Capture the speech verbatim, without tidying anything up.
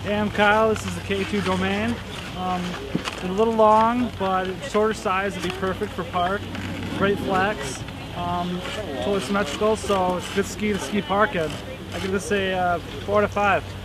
Hey, I'm Kyle. This is the K two Domain. Um, it's a little long, but shorter size would be perfect for park. Great flex. Um, totally symmetrical, so it's a good ski to ski park in. I give this a uh, four out of five.